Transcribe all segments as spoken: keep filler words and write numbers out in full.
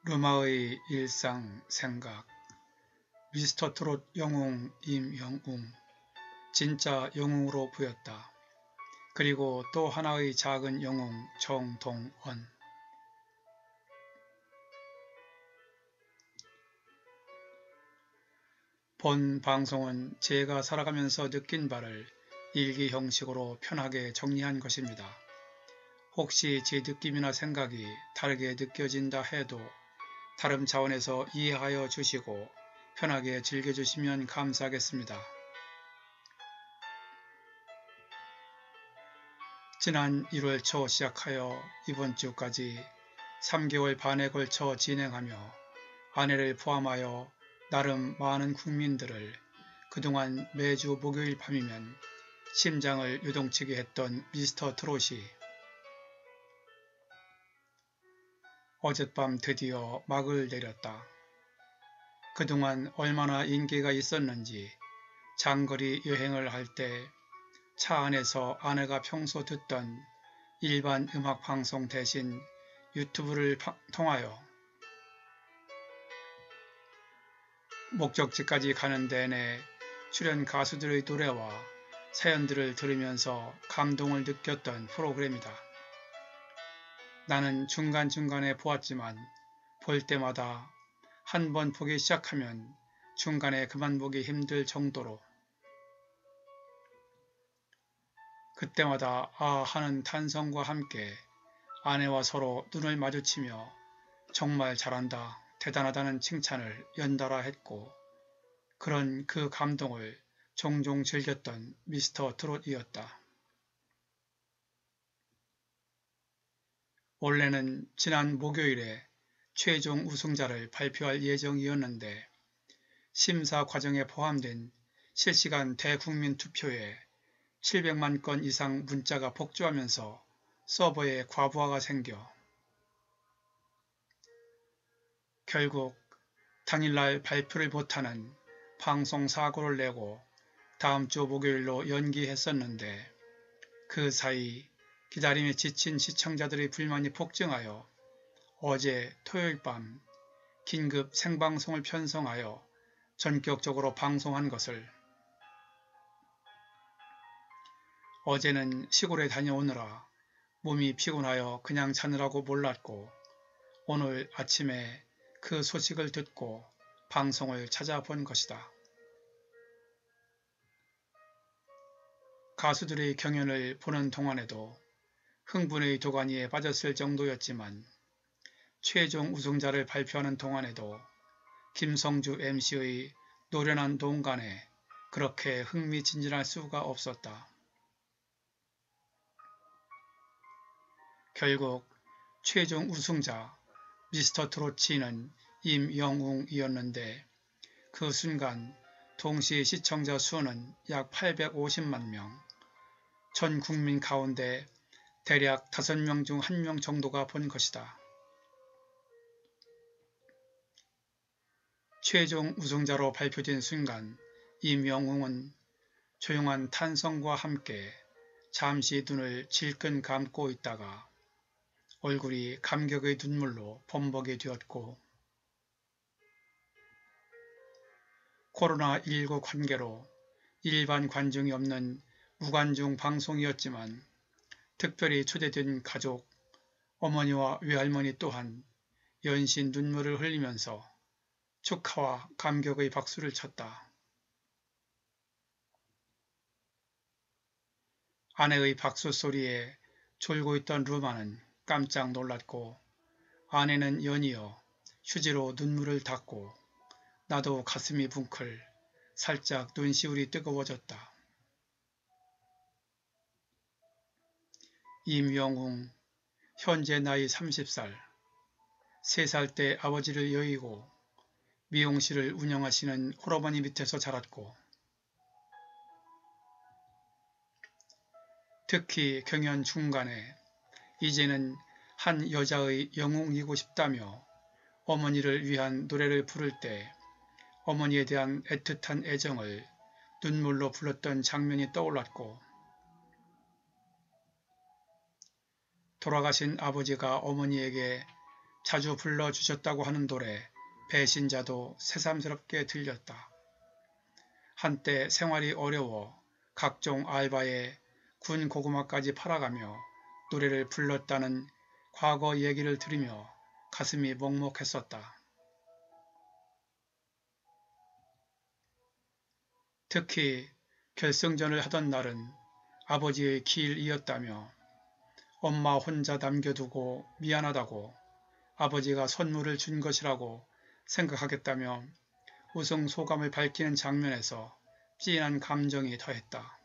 르마의 일상 생각. 미스터트롯 영웅 임영웅. 진짜 영웅으로 보였다. 그리고 또 하나의 작은 영웅 정동원. 본 방송은 제가 살아가면서 느낀 바를 일기 형식으로 편하게 정리한 것입니다. 혹시 제 느낌이나 생각이 다르게 느껴진다 해도 다른 차원에서 이해하여 주시고 편하게 즐겨주시면 감사하겠습니다. 지난 일월 초 시작하여 이번 주까지 삼 개월 반에 걸쳐 진행하며 아내를 포함하여 나름 많은 국민들을 그동안 매주 목요일 밤이면 심장을 요동치게 했던 미스터 트롯이 어젯밤 드디어 막을 내렸다. 그동안 얼마나 인기가 있었는지 장거리 여행을 할 때 차 안에서 아내가 평소 듣던 일반 음악 방송 대신 유튜브를 통하여 목적지까지 가는 내내 출연 가수들의 노래와 사연들을 들으면서 감동을 느꼈던 프로그램이다. 나는 중간중간에 보았지만 볼 때마다 한 번 보기 시작하면 중간에 그만 보기 힘들 정도로 그때마다 아 하는 탄성과 함께 아내와 서로 눈을 마주치며 정말 잘한다, 대단하다는 칭찬을 연달아 했고 그런 그 감동을 종종 즐겼던 미스터 트롯이었다. 원래는 지난 목요일에 최종 우승자를 발표할 예정이었는데 심사 과정에 포함된 실시간 대국민 투표에 칠백만 건 이상 문자가 폭주하면서 서버에 과부하가 생겨 결국 당일날 발표를 못하는 방송사고를 내고 다음 주 목요일로 연기했었는데 그 사이 기다림에 지친 시청자들의 불만이 폭증하여 어제 토요일 밤 긴급 생방송을 편성하여 전격적으로 방송한 것을 어제는 시골에 다녀오느라 몸이 피곤하여 그냥 자느라고 몰랐고 오늘 아침에 그 소식을 듣고 방송을 찾아본 것이다. 가수들의 경연을 보는 동안에도 흥분의 도가니에 빠졌을 정도였지만 최종 우승자를 발표하는 동안에도 김성주 엠씨의 노련한 농간에 그렇게 흥미진진할 수가 없었다. 결국 최종 우승자 미스터 트롯치는 임영웅이었는데 그 순간 동시 시청자 수는 약 팔백오십만 명, 전 국민 가운데 대략 다섯 명 중 한 명 정도가 본 것이다. 최종 우승자로 발표된 순간 임영웅은 조용한 탄성과 함께 잠시 눈을 질끈 감고 있다가 얼굴이 감격의 눈물로 범벅이 되었고 코로나 십구 관계로 일반 관중이 없는 무관중 방송이었지만 특별히 초대된 가족, 어머니와 외할머니 또한 연신 눈물을 흘리면서 축하와 감격의 박수를 쳤다. 아내의 박수 소리에 졸고 있던 루마는 깜짝 놀랐고 아내는 연이어 휴지로 눈물을 닦고 나도 가슴이 뭉클 살짝 눈시울이 뜨거워졌다. 임영웅, 현재 나이 서른 살, 세 살 때 아버지를 여의고 미용실을 운영하시는 홀어머니 밑에서 자랐고 특히 경연 중간에 이제는 한 여자의 영웅이고 싶다며 어머니를 위한 노래를 부를 때 어머니에 대한 애틋한 애정을 눈물로 불렀던 장면이 떠올랐고 돌아가신 아버지가 어머니에게 자주 불러주셨다고 하는 노래 배신자도 새삼스럽게 들렸다. 한때 생활이 어려워 각종 알바에 군 고구마까지 팔아가며 노래를 불렀다는 과거 얘기를 들으며 가슴이 먹먹했었다. 특히 결승전을 하던 날은 아버지의 길이었다며 엄마 혼자 남겨두고 미안하다고 아버지가 선물을 준 것이라고 생각하겠다며 우승 소감을 밝히는 장면에서 찐한 감정이 더했다.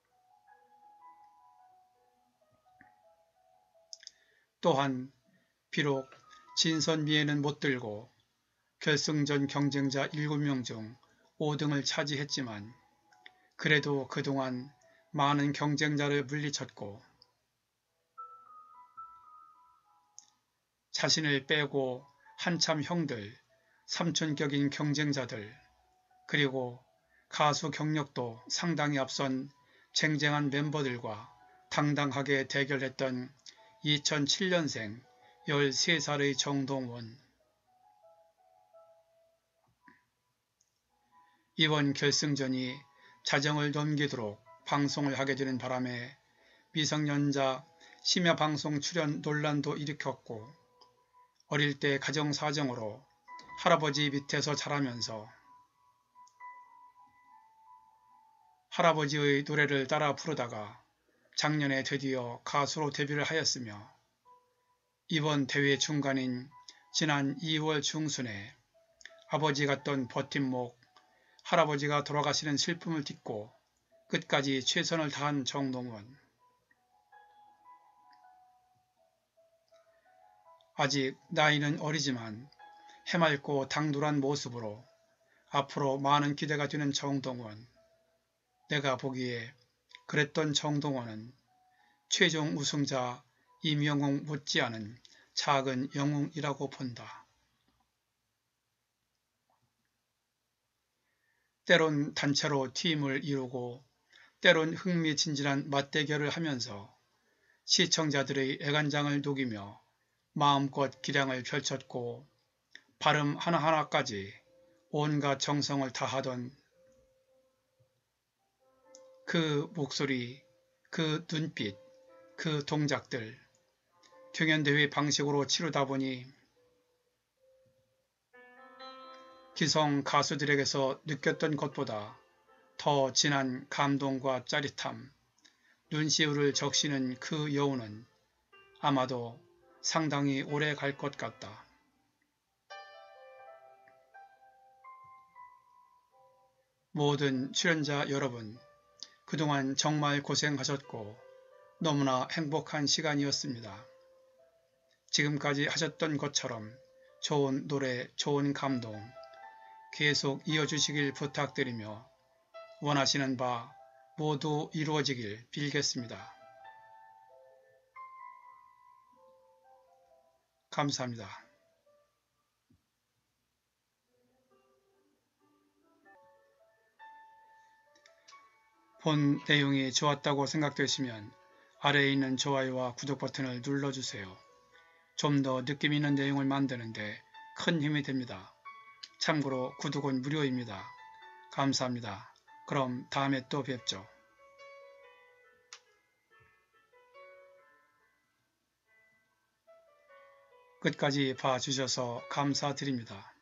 또한 비록 진선미에는 못 들고 결승전 경쟁자 일곱 명 중 오 등을 차지했지만 그래도 그동안 많은 경쟁자를 물리쳤고 자신을 빼고 한참 형들, 삼촌격인 경쟁자들, 그리고 가수 경력도 상당히 앞선 쟁쟁한 멤버들과 당당하게 대결했던 이천칠 년생 열세 살의 정동원. 이번 결승전이 자정을 넘기도록 방송을 하게 되는 바람에 미성년자 심야방송 출연 논란도 일으켰고 어릴 때 가정사정으로 할아버지 밑에서 자라면서 할아버지의 노래를 따라 부르다가 작년에 드디어 가수로 데뷔를 하였으며 이번 대회 중간인 지난 이월 중순에 아버지 같던 버팀목 할아버지가 돌아가시는 슬픔을 딛고 끝까지 최선을 다한 정동원. 아직 나이는 어리지만 해맑고 당돌한 모습으로 앞으로 많은 기대가 되는 정동원. 내가 보기에 그랬던 정동원은 최종 우승자 임영웅 못지않은 작은 영웅이라고 본다. 때론 단체로 팀을 이루고 때론 흥미진진한 맞대결을 하면서 시청자들의 애간장을 녹이며 마음껏 기량을 펼쳤고 발음 하나하나까지 온갖 정성을 다하던 그 목소리, 그 눈빛, 그 동작들, 경연대회 방식으로 치르다 보니 기성 가수들에게서 느꼈던 것보다 더 진한 감동과 짜릿함, 눈시울을 적시는 그 여운은 아마도 상당히 오래 갈 것 같다. 모든 출연자 여러분, 그동안 정말 고생하셨고 너무나 행복한 시간이었습니다. 지금까지 하셨던 것처럼 좋은 노래, 좋은 감동 계속 이어주시길 부탁드리며 원하시는 바 모두 이루어지길 빌겠습니다. 감사합니다. 본 내용이 좋았다고 생각되시면 아래에 있는 좋아요와 구독 버튼을 눌러주세요. 좀 더 느낌 있는 내용을 만드는데 큰 힘이 됩니다. 참고로 구독은 무료입니다. 감사합니다. 그럼 다음에 또 뵙죠. 끝까지 봐주셔서 감사드립니다.